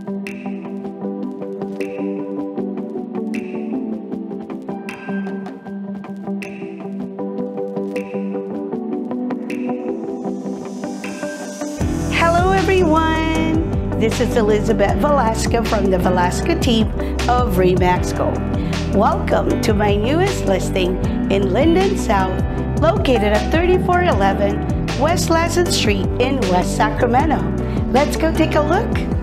Hello everyone! This is Elizabeth Velasco from the Velasco team of RE/MAX Gold. Welcome to my newest listing in Linden South, located at 3411 West Lassen Street in West Sacramento. Let's go take a look.